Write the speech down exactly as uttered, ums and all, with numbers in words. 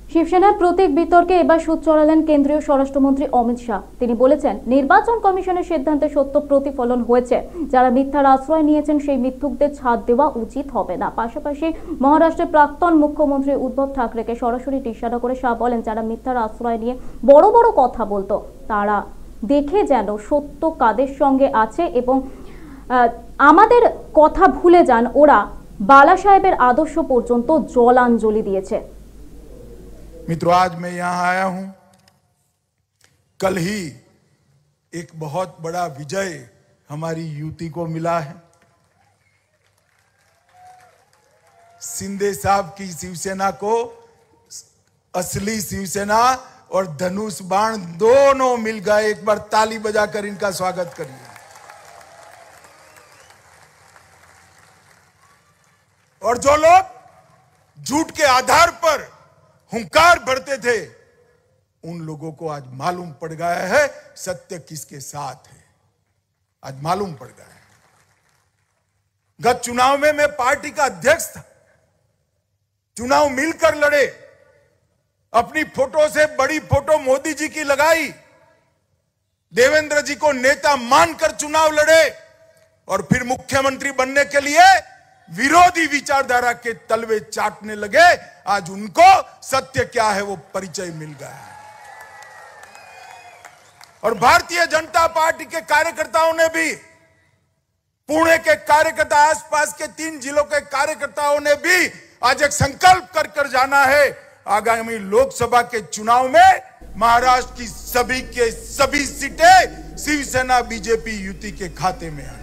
শিবসেনার প্রতীক বিতর্কে এবার সুদ চড়ালেন কেন্দ্রীয় স্বরাষ্ট্রমন্ত্রী অমিত শাহ। তিনি বলেছেন, নির্বাচন কমিশনের সিদ্ধান্তে সত্য প্রতিফলন হয়েছে। যারা মিথ্যার আশ্রয় নিয়েছেন সেই মিথ্যুকদের ছাড় দেওয়া উচিত হবে না। পাশাপাশি মহারাষ্ট্রের প্রাক্তন মুখ্যমন্ত্রী উদ্ধব ঠাকরেকে সরাসরি নিশানা করে শাহ বলেন, যারা মিথ্যার আশ্রয় নিয়ে বড় বড় কথা বলতো তারা দেখে যেন সত্য কাদের সঙ্গে আছে এবং আমাদের কথা ভুলে যান। ওরা বালা সাহেবের আদর্শ পর্যন্ত জলাঞ্জলি দিয়েছে। मित्रों, आज मैं यहां आया हूं। कल ही एक बहुत बड़ा विजय हमारी युति को मिला है। शिंदे साहब की शिवसेना को असली शिवसेना और धनुष बाण दोनों मिल गए। एक बार ताली बजाकर इनका स्वागत करिए। और जो लोग झूठ के आधार पर हुंकार भरते थे, उन लोगों को आज मालूम पड़ गया है सत्य किसके साथ है। आज मालूम पड़ गया है। गत चुनाव में मैं पार्टी का अध्यक्ष था। चुनाव मिलकर लड़े। अपनी फोटो से बड़ी फोटो मोदी जी की लगाई। देवेंद्र जी को नेता मानकर चुनाव लड़े और फिर मुख्यमंत्री बनने के लिए विरोधी विचारधारा के तलवे चाटने लगे। आज उनको सत्य क्या है वो परिचय मिल गया है। और भारतीय जनता पार्टी के कार्यकर्ताओं ने भी, पुणे के कार्यकर्ता, आसपास के तीन जिलों के कार्यकर्ताओं ने भी आज एक संकल्प कर कर जाना है। आगामी लोकसभा के चुनाव में महाराष्ट्र की सभी के सभी सीटें शिवसेना बीजेपी युति के खाते में आए।